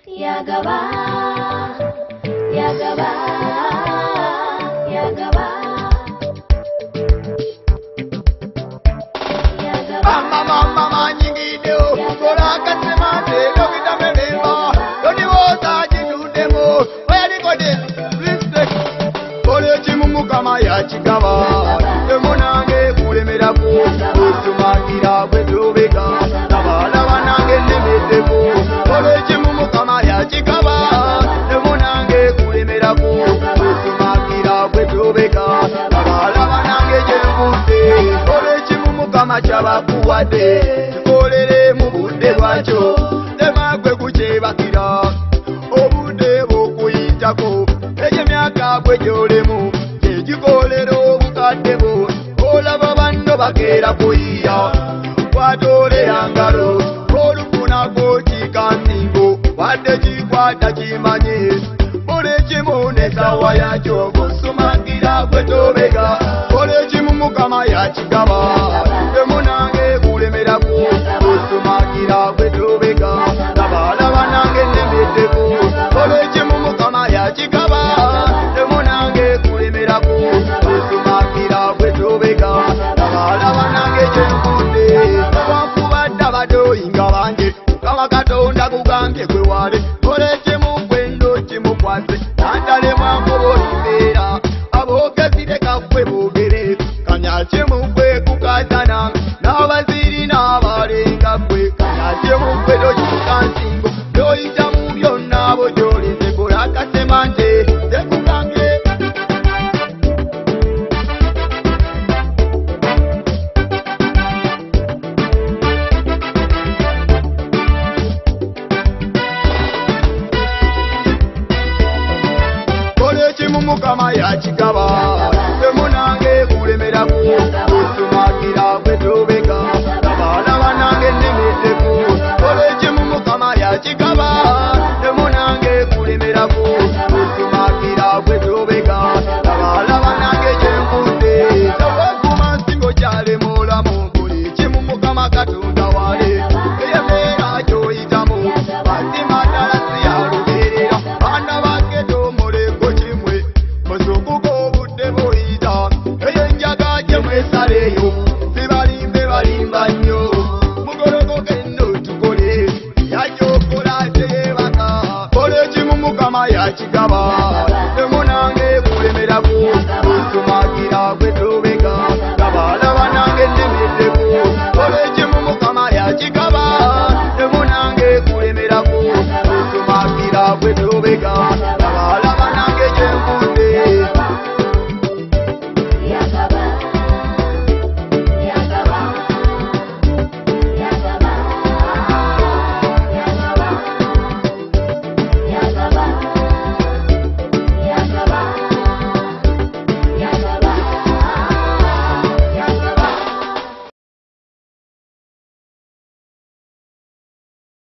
Yagaba, Yagaba, Yagaba, Yagaba. Mama nyingine bora kasema leo kitamelema doni woza jidudemo wali this respect kole chimumu kama ya chikaba emonange kulemera ku kusumagira kwetobeka nabala banange nemeteko kole chimumu kama ya chikaba emonange kulemera ku kusumagira kwetobeka nabala banange jembute kole chimumu kama chabakuwade kolere mu budde bwakyo temagwe kukyebakira obudde bw'okuyitako egyemyaka gwegyolemu kyegikolera obukadde bwo olaba banno bakeera kuyiya kwatolera ngalo olufunako kikansingo wadde kikwata kimanye olekimu nesawa yakyo kusumagira gwetobeka olekimu mukama yakigaba emunange kulemeraku kusumagira gwetobeka nabalaba nange nemeddeko olekimu mukama yakigaba emunange kulemeraku kusumagira gwetobeka nabalaba nange kyenkunde abakubadde abadoyinga bange kama katonda kugambye gwewale olekimu gwendo kimukwase nandalemu akobolimbeera aboogezire kakwe boogere kanyakimugwe kukazana n'abaziri n'abalenga gwe kanyakimugwe tokimukansingo toyita mu byonna abo gy'olize kola kasemante tekukange mukama yakigaba emunange kulemeraku kusumagira kwetobeka abaana banange nemeddeko olekimu mukama yakigaba emunange kulemeraku kusumagira kwetobeka abaana banange kyenkunde tewekuma nsingo kyalemolamu kulikimu mukama katonda wale eyabeera kyoyitamu mazima ddala siyalubeerera baana bageto muleko kimwe musukuko obudde boyita eyenjaga gyemwesaleyo sibalimbe balimba nnyo mugolokoke nno tukole yakyokola teyebaka olekimu mukama yakigaba